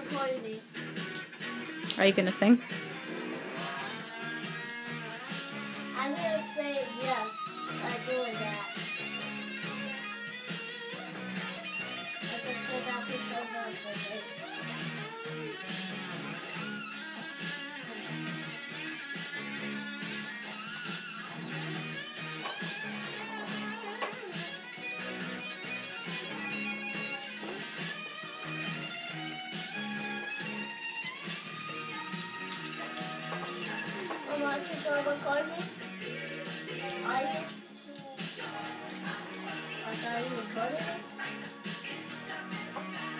recording me. Are you gonna sing? I'm gonna say yes by doing that. I just did that because of the thing. I want you to record me. Are you? Are you recording?